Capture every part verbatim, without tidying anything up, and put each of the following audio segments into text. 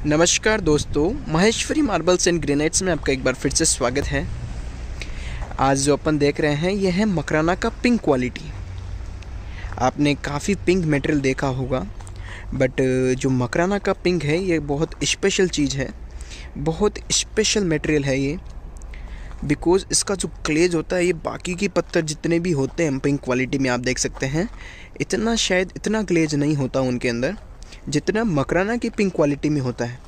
नमस्कार दोस्तों, Maheshwari marbles and granites में आपका एक बार फिर से स्वागत है। आज जो अपन देख रहे हैं यह है मकराना का पिंक क्वालिटी। आपने काफ़ी पिंक मटेरियल देखा होगा, बट जो मकराना का पिंक है ये बहुत स्पेशल चीज़ है, बहुत स्पेशल मटेरियल है ये। बिकॉज़ इसका जो ग्लेज होता है ये बाकी की पत्थर जितने भी होते हैं पिंक क्वालिटी में आप देख सकते हैं, इतना शायद इतना ग्लेज नहीं होता उनके अंदर जितना मकराना की पिंक क्वालिटी में होता है।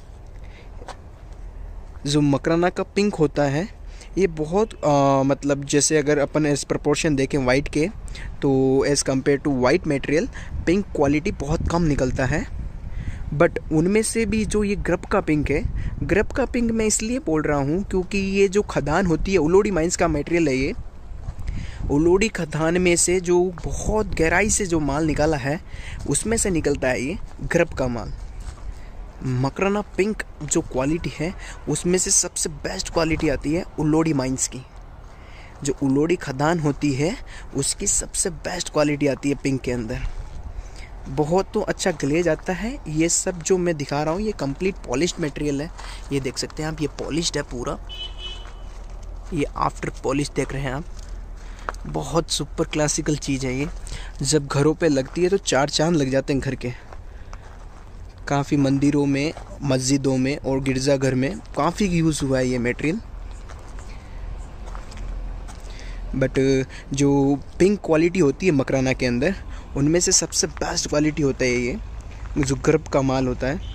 जो मकराना का पिंक होता है ये बहुत आ, मतलब जैसे अगर अपन एज प्रपोर्शन देखें वाइट के, तो as compared to white material pink quality बहुत कम निकलता है। बट उनमें से भी जो ये ग्रप का पिंक है, ग्रप का पिंक मैं इसलिए बोल रहा हूँ क्योंकि ये जो खदान होती है, उलोड़ी माइंस का मटेरियल है ये। उलोड़ी खदान में से जो बहुत गहराई से जो माल निकाला है उसमें से निकलता है ये ग्रप का माल। मकराना पिंक जो क्वालिटी है उसमें से सबसे बेस्ट क्वालिटी आती है उलोड़ी माइंस की। जो उलोड़ी खदान होती है उसकी सबसे बेस्ट क्वालिटी आती है पिंक के अंदर। बहुत तो अच्छा ग्लेज आता है। ये सब जो मैं दिखा रहा हूँ ये कंप्लीट पॉलिश्ड मटेरियल है। ये देख सकते हैं आप, ये पॉलिश्ड है पूरा। ये आफ्टर पॉलिश देख रहे हैं आप, बहुत सुपर क्लासिकल चीज़ है ये। जब घरों पे लगती है तो चार चांद लग जाते हैं घर के। काफ़ी मंदिरों में, मस्जिदों में और गिरजाघर में काफ़ी यूज़ हुआ है ये मटेरियल। बट जो पिंक क्वालिटी होती है मकराना के अंदर, उनमें से सबसे बेस्ट क्वालिटी होता है ये जो ग्रप का माल होता है।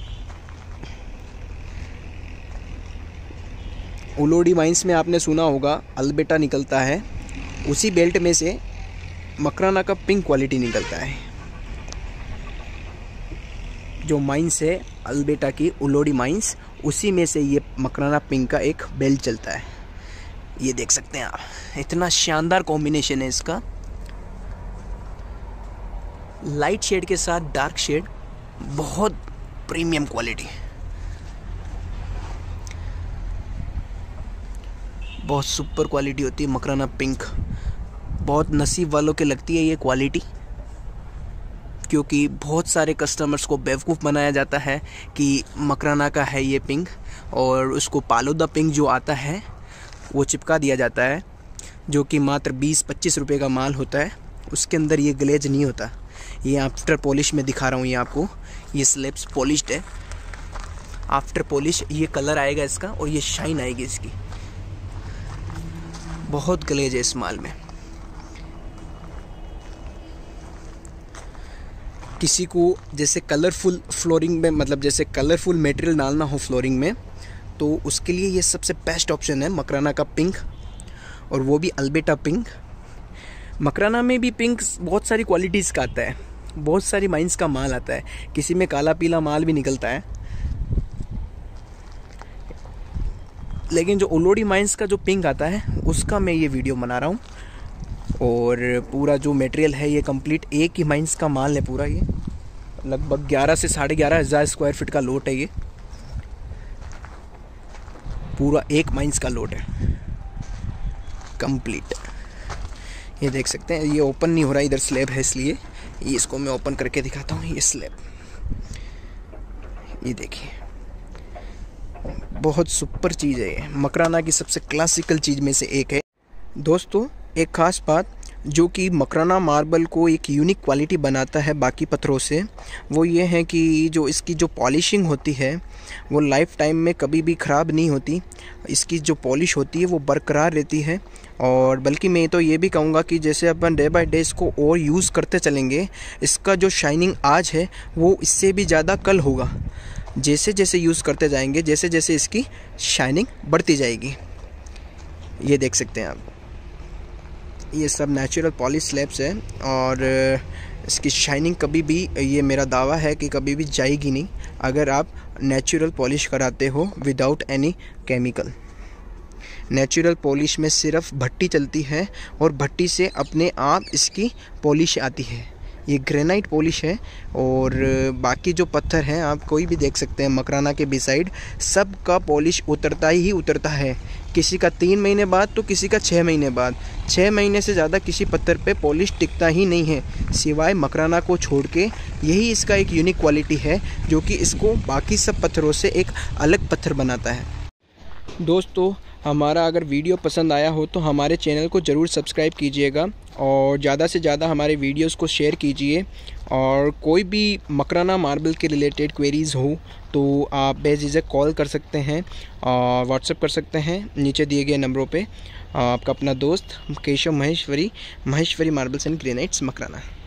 उलोड़ी माइंस में आपने सुना होगा अल्बेटा निकलता है, उसी बेल्ट में से मकराना का पिंक क्वालिटी निकलता है। जो माइंस है अल्बेटा की, उलोड़ी माइंस, उसी में से ये मकराना पिंक का एक बेल्ट चलता है। ये देख सकते हैं आप, इतना शानदार कॉम्बिनेशन है इसका। लाइट शेड के साथ डार्क शेड, बहुत प्रीमियम क्वालिटी, बहुत सुपर क्वालिटी होती है मकराना पिंक। बहुत नसीब वालों के लगती है ये क्वालिटी, क्योंकि बहुत सारे कस्टमर्स को बेवकूफ़ बनाया जाता है कि मकराना का है ये पिंक, और उसको पालोदा पिंक जो आता है वो चिपका दिया जाता है, जो कि मात्र बीस पच्चीस रुपए का माल होता है। उसके अंदर ये ग्लेज नहीं होता। ये आफ्टर पॉलिश में दिखा रहा हूँ ये आपको, ये स्लैब्स पॉलिश्ड है। आफ्टर पॉलिश ये कलर आएगा इसका और ये शाइन आएगी इसकी। बहुत ग्लेज है इस माल में। किसी को जैसे कलरफुल फ्लोरिंग में, मतलब जैसे कलरफुल मटेरियल डालना हो फ्लोरिंग में, तो उसके लिए ये सबसे बेस्ट ऑप्शन है मकराना का पिंक, और वो भी अल्बेटा पिंक। मकराना में भी पिंक बहुत सारी क्वालिटीज़ का आता है, बहुत सारी माइंस का माल आता है, किसी में काला पीला माल भी निकलता है। लेकिन जो उलोड़ी माइंस का जो पिंक आता है उसका मैं ये वीडियो बना रहा हूँ। और पूरा जो मटेरियल है ये कंप्लीट एक ही माइंस का माल है पूरा। ये लगभग ग्यारह से साढ़े ग्यारह हज़ार स्क्वायर फीट का लोट है। ये पूरा एक माइंस का लोट है कंप्लीट। ये देख सकते हैं, ये ओपन नहीं हो रहा, इधर स्लैब है इसलिए ये इसको मैं ओपन करके दिखाता हूँ। ये स्लैब, ये देखिए, बहुत सुपर चीज़ है ये। मकराना की सबसे क्लासिकल चीज़ में से एक है। दोस्तों, एक ख़ास बात जो कि मकराना मार्बल को एक यूनिक क्वालिटी बनाता है बाकी पत्थरों से, वो ये है कि जो इसकी जो पॉलिशिंग होती है वो लाइफ टाइम में कभी भी ख़राब नहीं होती। इसकी जो पॉलिश होती है वो बरकरार रहती है। और बल्कि मैं तो ये भी कहूँगा कि जैसे अपन डे बाय डे इसको और यूज़ करते चलेंगे, इसका जो शाइनिंग आज है वो इससे भी ज़्यादा कल होगा। जैसे जैसे यूज़ करते जाएंगे, जैसे जैसे इसकी शाइनिंग बढ़ती जाएगी। ये देख सकते हैं आप, ये सब नेचुरल पॉलिश स्लैब्स है, और इसकी शाइनिंग कभी भी, ये मेरा दावा है कि कभी भी जाएगी नहीं अगर आप नेचुरल पॉलिश कराते हो without any chemical. Natural polish में सिर्फ भट्टी चलती है और भट्टी से अपने आप इसकी पॉलिश आती है। ये ग्रेनाइट पॉलिश है, और बाकी जो पत्थर हैं आप कोई भी देख सकते हैं मकराना के बिसाइड, सब का पॉलिश उतरता ही उतरता है। किसी का तीन महीने बाद तो किसी का छः महीने बाद। छः महीने से ज़्यादा किसी पत्थर पे पॉलिश टिकता ही नहीं है सिवाय मकराना को छोड़ के। यही इसका एक यूनिक क्वालिटी है जो कि इसको बाकी सब पत्थरों से एक अलग पत्थर बनाता है। दोस्तों, हमारा अगर वीडियो पसंद आया हो तो हमारे चैनल को ज़रूर सब्सक्राइब कीजिएगा और ज़्यादा से ज़्यादा हमारे वीडियोस को शेयर कीजिए। और कोई भी मकराना मार्बल के रिलेटेड क्वेरीज़ हो तो आप बेझिझक कॉल कर सकते हैं और व्हाट्सएप कर सकते हैं नीचे दिए गए नंबरों पे। आपका अपना दोस्त Keshav Maheshwari, Maheshwari marbles and granites, Makrana.